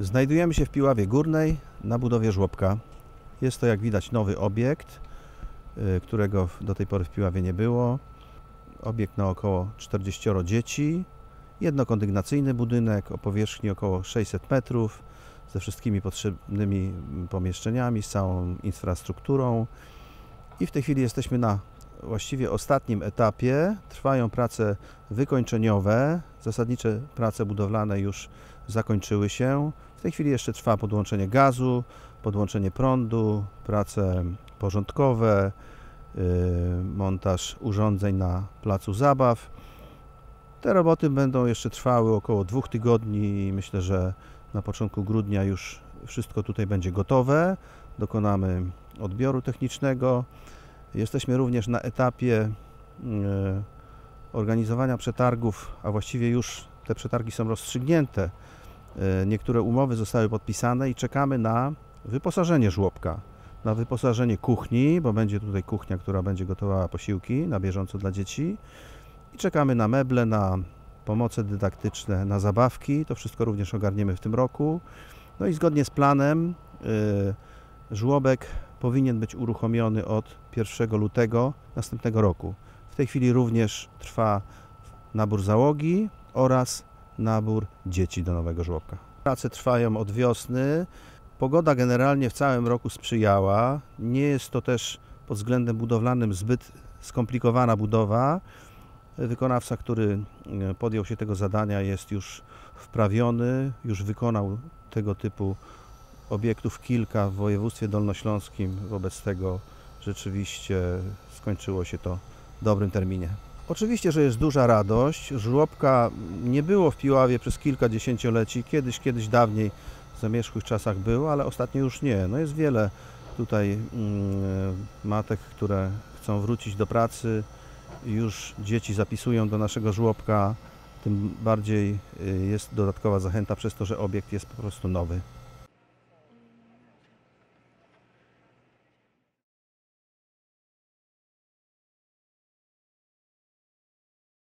Znajdujemy się w Piławie Górnej na budowie żłobka. Jest to, jak widać, nowy obiekt, którego do tej pory w Piławie nie było. Obiekt na około 40 dzieci, jednokondygnacyjny budynek o powierzchni około 600 metrów, ze wszystkimi potrzebnymi pomieszczeniami, z całą infrastrukturą. I w tej chwili jesteśmy na właściwie ostatnim etapie. Trwają prace wykończeniowe. Zasadnicze prace budowlane już zakończyły się. W tej chwili jeszcze trwa podłączenie gazu, podłączenie prądu, prace porządkowe, montaż urządzeń na placu zabaw. Te roboty będą jeszcze trwały około 2 tygodni i myślę, że na początku grudnia już wszystko tutaj będzie gotowe. Dokonamy odbioru technicznego. Jesteśmy również na etapie organizowania przetargów, a właściwie już te przetargi są rozstrzygnięte. Niektóre umowy zostały podpisane i czekamy na wyposażenie żłobka. Na wyposażenie kuchni, bo będzie tutaj kuchnia, która będzie gotowała posiłki na bieżąco dla dzieci. I czekamy na meble, na pomoce dydaktyczne, na zabawki. To wszystko również ogarniemy w tym roku. No i zgodnie z planem żłobek powinien być uruchomiony od 1 lutego następnego roku. W tej chwili również trwa nabór załogi oraz nabór dzieci do nowego żłobka. Prace trwają od wiosny. Pogoda generalnie w całym roku sprzyjała. Nie jest to też pod względem budowlanym zbyt skomplikowana budowa. Wykonawca, który podjął się tego zadania, jest już wprawiony, już wykonał tego typu obiektów kilka w województwie dolnośląskim. Wobec tego rzeczywiście skończyło się to w dobrym terminie. Oczywiście, że jest duża radość. Żłobka nie było w Piławie przez kilka dziesięcioleci. Kiedyś dawniej w zamierzchłych czasach było, ale ostatnio już nie. No jest wiele tutaj matek, które chcą wrócić do pracy. Już dzieci zapisują do naszego żłobka. Tym bardziej jest dodatkowa zachęta przez to, że obiekt jest po prostu nowy.